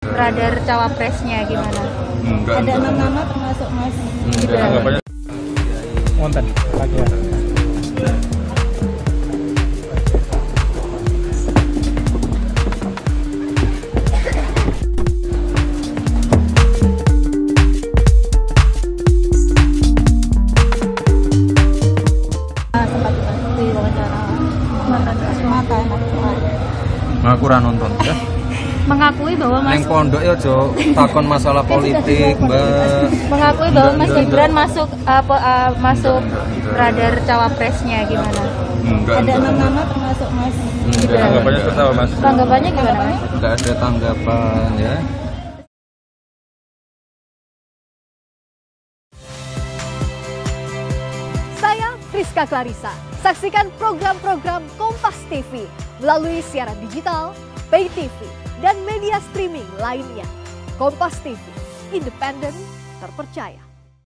radar cawapresnya gimana? Ada 6 nama termasuk Mas Gibran. Wonten lagi ya. Sempat diwawancara mantan Aku ora nonton ya. Mengakui bahwa Neng pondok ya aja takon masalah politik, Mbak. mengakui bahwa Mas Gibran masuk radar cawapresnya gimana? Ada 6 nama termasuk Mas Gibran. Tanggapannya seperti apa, Mas? Tanggapannya gimana, Mas? Enggak ada tanggapan ya. Saya Friska Clarissa. Saksikan program-program Kompas TV melalui siaran digital, pay TV, dan media streaming lainnya. Kompas TV, independen, terpercaya.